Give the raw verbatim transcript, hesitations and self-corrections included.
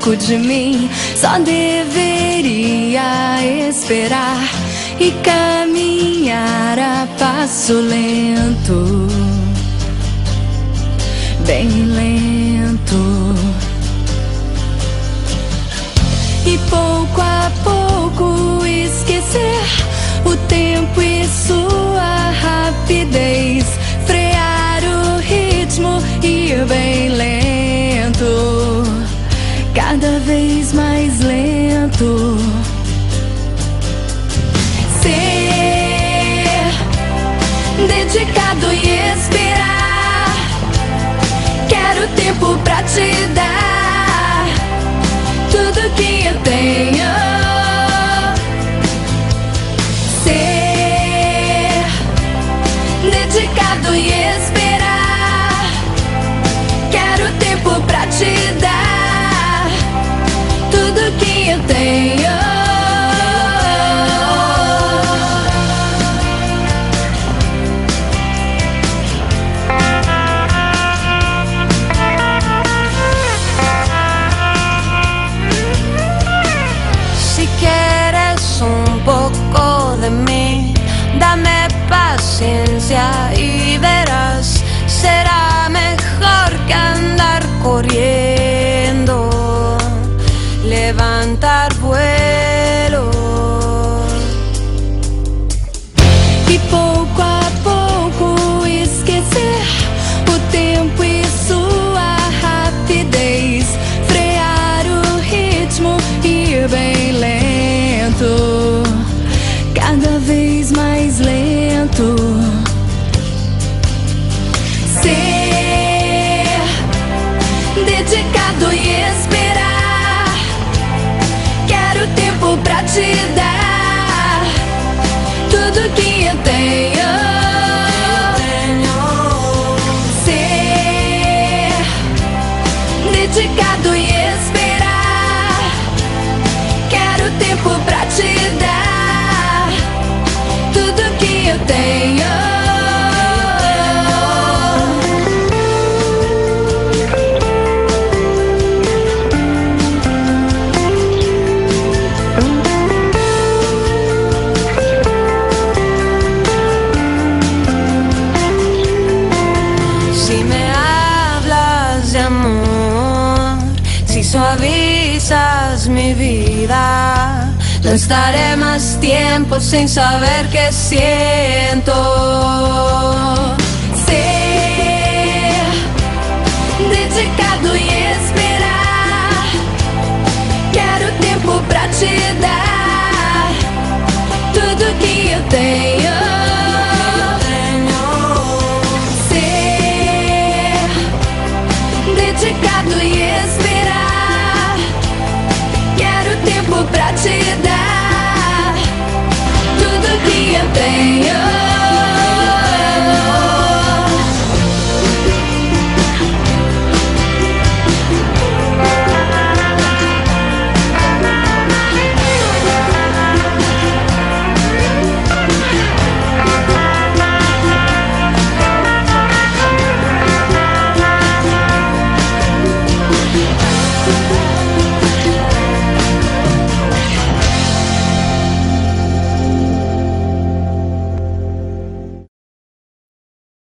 pouco de mim. Só deveria esperar e caminhar a passo lento, bem lento. E pouco a pouco esquecer o tempo e sua rapidez, frear o ritmo e ir bem lento, cada vez mais lento. Ser dedicado e esperar, quero tempo pra te dar tudo que eu tenho. Ser dedicado e esperar, quero tempo pra te dar tudo que eu tenho. Dame paciencia y verás, será mejor que andar corriendo, levantar vuelo. E pouco a pouco esquecer o tempo e sua rapidez, frear o ritmo e ir bem lento, cada vez mais lento. Ser dedicado e esperar, quero tempo pra te dar tudo que eu tenho. Ser dedicado e esperar, quero tempo pra te dar tudo que eu tenho. Si me hablas de amor, si suavizas mi vida, no estaré más tiempo sin saber qué siento. Ser dedicado e esperar, quero tempo pra te dar tudo que eu tenho.